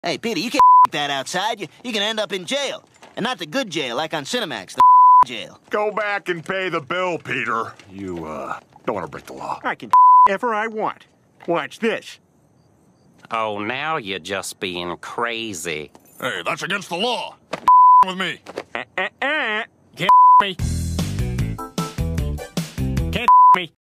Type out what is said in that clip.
Hey, Peter, you can't that outside. You can end up in jail. And not the good jail, like on Cinemax, the jail. Go back and pay the bill, Peter. You, don't want to break the law. I can ever I want. Watch this. Oh, now you're just being crazy. Hey, that's against the law. With me. Can't me.